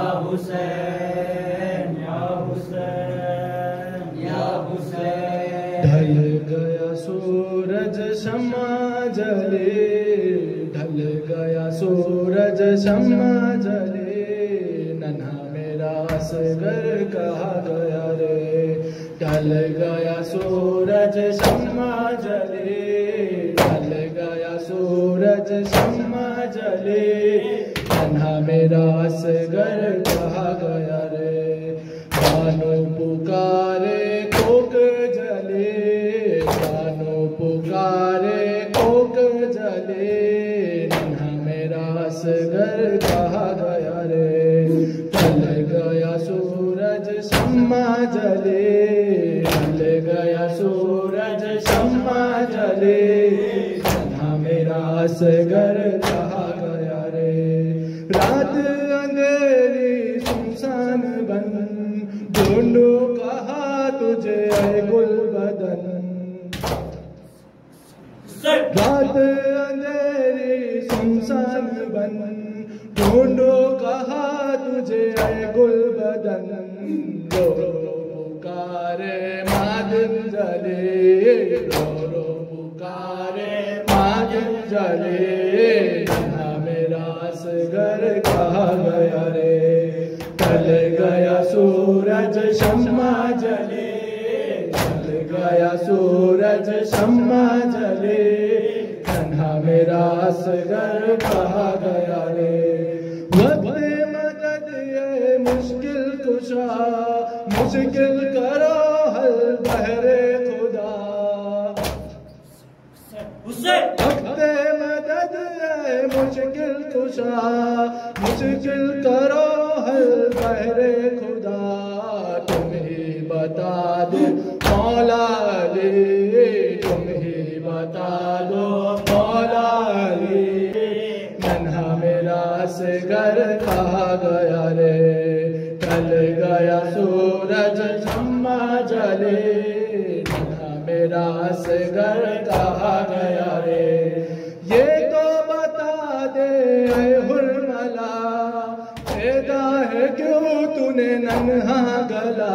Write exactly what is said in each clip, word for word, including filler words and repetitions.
हुसैन या हुसैन या हुसैन। ढल गया सूरज शम्मा जले, ढल गया सूरज शम्मा जले, नन्हा मेरा असगर कहा गया रे। ढल गया सूरज शम्मा जले, ढल गया सूरज शम्मा जले, नन्हा मेरा असगर कहा गया रे। बानो पुकारे कोक जले, बानो पुकारे कोक जले, नन्हा मेरा असगर कहा गया रे। ढल गया सूरज शम्मा जले, ढल गया सूरज शम्मा जले, नन्हा मेरा असगर कहा गया रे। रात अंधेरी सुनसान बन, ढूंढो कहा तुझे ऐ गुलबदन। रात अंधेरी सुनसान बन, ढूंढो कहा तुझे ऐ गुलबदन। रो रो पुकारे मादिन जले, रो रो पुकारे मादिन जले, नन्हा मेरा असगर कहा गया रे। ढल गया सूरज शम्मा जले, ढल गया सूरज शम्मा जले, नन्हा मेरा असगर कहा गया रे। वक्त मदद ये मुश्किल कुशा, मुश्किल करो हल बहरे खुदा। वक्त मदद ये मुश्किल कुशा, मुश्किल करो हल बहरे खुदा। तुम ही बता दो मौला अली, तुम ही बता दो मौला अली, नन्हा मेरा असगर कहा गया रे। ढल गया सूरज शम्मा जले, नन्हा मेरा असगर कहा गया रे। ये तो बता दे ऐ हुर्मला, पैदा है क्यों तूने नन्हा गला।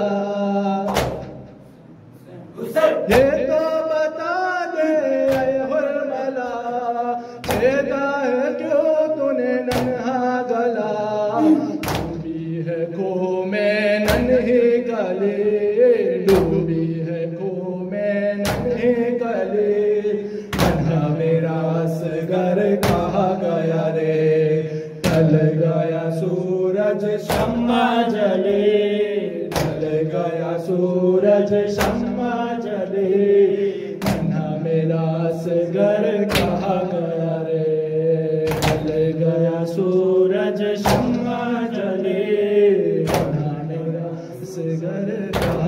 ये तो बता दे ऐ हुर्मला, पैदा है क्यों तूने नन्हा गला। डूबी है खो में नन्ही गली, डूबी है खो में नन्ही गली, नन्हा मेरा असगर कहा गया रे। ढल गया सूरज शम्मा जले, ढल गया सूरज शम्मा जले, नन्हा मेरा असगर कहा गया रे। ढल गया सूरज शम्मा जले, नन्हा मेरा असगर कहा